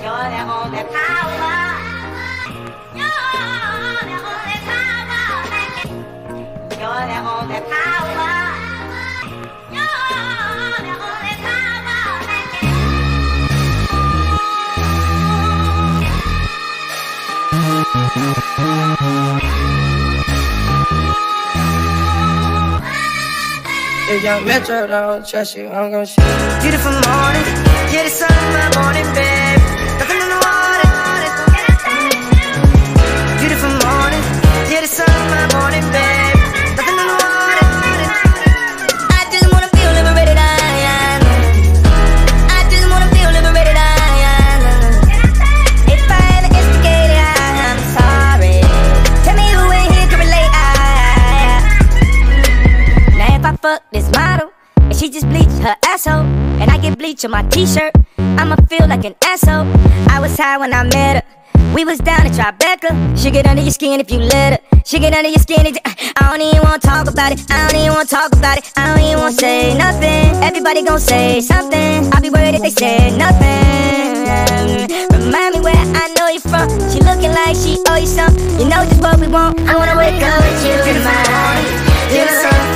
You're the only power. You're the only power. You're the only power. You're the only If young Metro don't trust you, I'm gon' shoot. Beautiful morning, yeah, the sun in my morning, babe. Nothing in the water. Beautiful morning, yeah, the sun in my morning, babe. Nothing in the water. I just wanna feel liberated, I just wanna feel liberated, If I ever instigated, I'm sorry. Tell me who in here can relate, Now if I fuck this model and she just bleach her asshole, and I get bleach on my t-shirt, I'ma feel like an asshole. I was high when I met her. We was down in Tribeca. She get under your skin if you let her. She get under your skin. I don't even wanna talk about it. I don't even wanna talk about it. I don't even wanna say nothing. Everybody gon' say something. I'll be worried if they say nothing. Remind me where I know you from. She looking like she owe you something. You know just what we want. I wanna wake up with you in the morning.